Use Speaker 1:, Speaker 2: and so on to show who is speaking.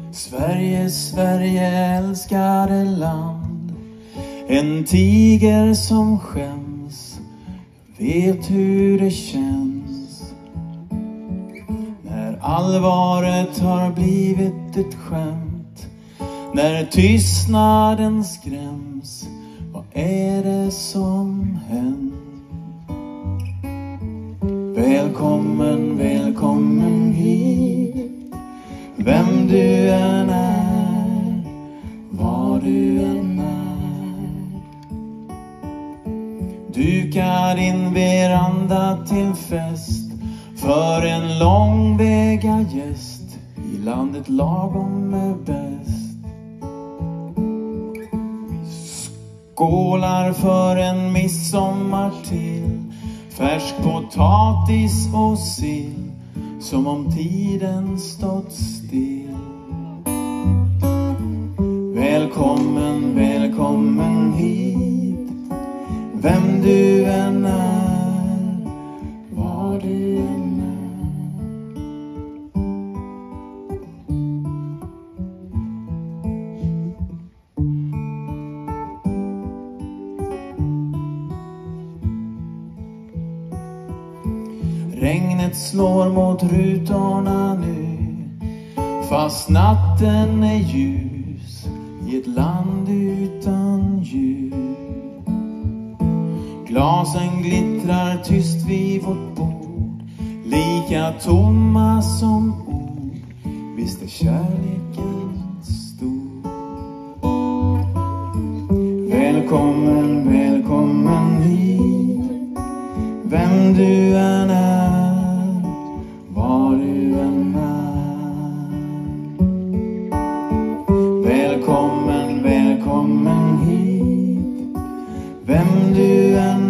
Speaker 1: Sverige, Sverige älskade land, en tiger som skäms, vet hur det känns när allvaret har blivit ett skämt, när tystnaden skräms. Vad är det som hänt? Välkommen, välkommen hit, vem du än är, var du än är. Duka din veranda till fest för en långväga gäst, i landet lagom är bäst. Skålar för en midsommar till, färsk potatis och sill, som om tiden stått still. Välkommen, välkommen hit, vem du än är, var du än är. Regnet slår mot rutorna nu, fast natten är ljus i ett land utan ljus. Glasen glittrar tyst vid vårt bord, lika tomma som ord. Visst är kärleken stor. Välkommen, välkommen hit, vem du än är, var du än är. Välkommen, välkommen hit, vem du än